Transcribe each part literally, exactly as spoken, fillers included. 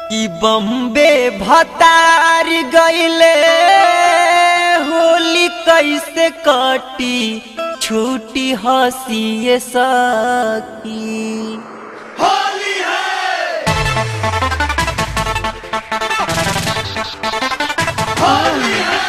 कि बम्बे भतार गईले होली कैसे कटी छूटी हंसिए सकी होली है होली है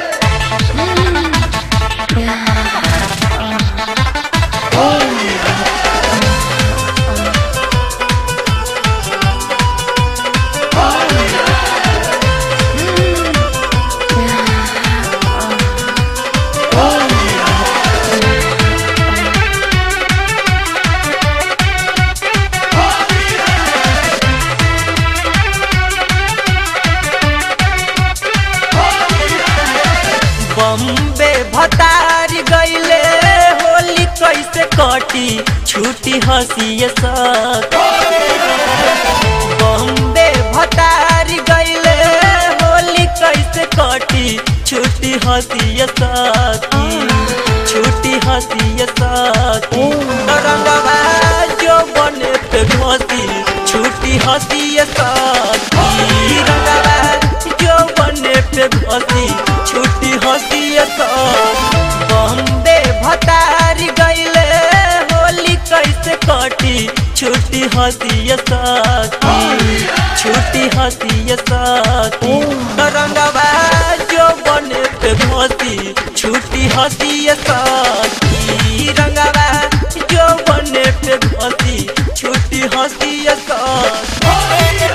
बम्बे भतार गईले होली कैसे कटी छूटी हंसिए सकी बम्बे भतार गईले होली कैसे कटी छूटी हंसिए सकी छूटी हंसिए सकी रंगवा जो बने पे घसी छूटी हंसिए सकी रंगवा जो बने पे घसी छूटी हंसिए सकी बम्बे भतार गईले होली कैसे कटी छूटी हंसिए सकी छूटी हंसिए सकी रंगवा जो बने पे घसी छूटी हंसिए सकी रंगवा जो बने पे घसी छूटी हंसिए सकी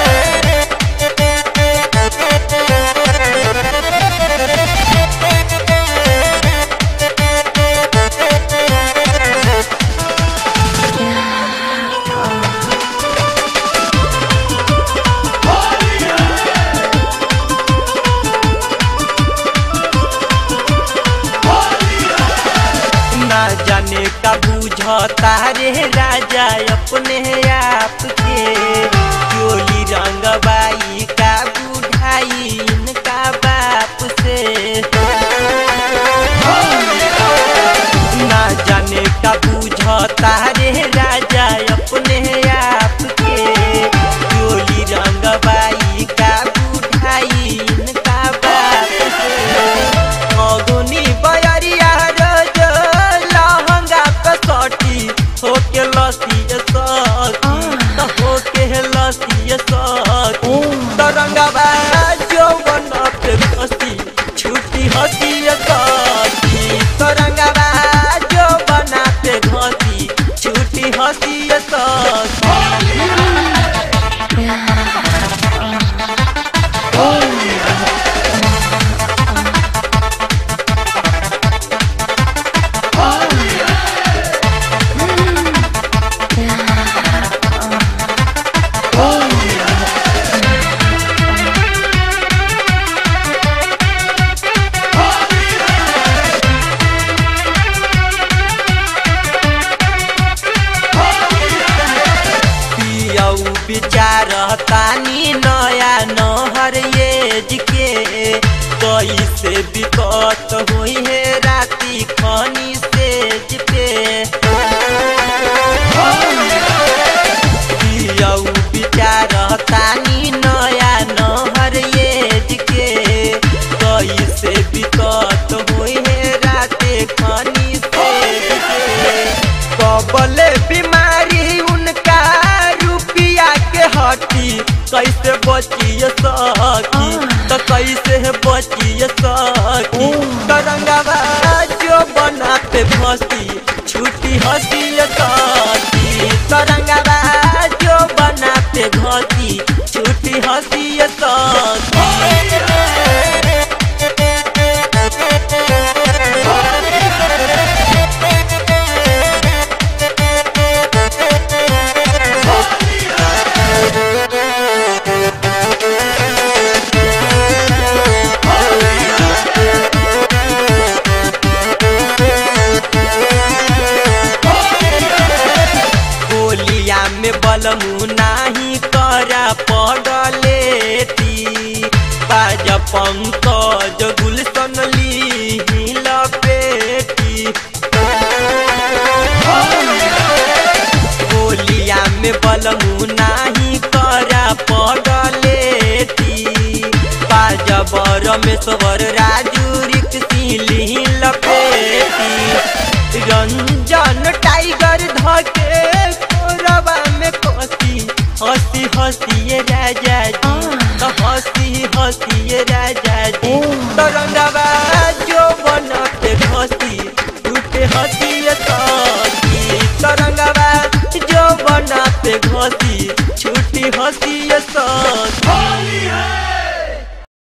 जाने का बुझता रे राजा अपने आप के चोली रंगबाई का बुढ़ाई इनका बाप से ना जाने का बुझता रे राजा अपने आप के चोली रंगबाई का बुढ़ाई इनका बाप से अगुनी बयरिया होके लसिए सकी त होके लसिए सकी तरंगवा जो बना पे हंसी छूटी हंसिए सकी तरंगवा जो बना पे हंसी छूटी हंसिए सकी विचारतानी नया नहर एज के कैसे बिकत हुई है राती खनी सेज पे विचारतानी नया नहर एज के कैसे बिकत हुई है राती खनी सेज पे कबले बीमारी उनका हटी कैसे बचिए सकी तो कैसे बचिए सकी तरंगवा जो बनाते हंसी छूटी हंसिए सकी तरंगवा जो बनाते हंसी छूटी हंसिए सकी बलमु नाही करा पड़लेती बाजा पंकज गुलशन ली लपेटी होलिया में बलमु नाही करा पड़ल अमरेश्वर राजू रिक्सी ली लपेटी रंजन टाइगर धके कोरबा में कसी हंसी हंसी राजा जी तो हंसी हंसी राजा जी तरंगवा जो बना पे घसी टूटे हंसी सखी तरंगवा जो बना पे घसी छूटी हंसी सखी होली है।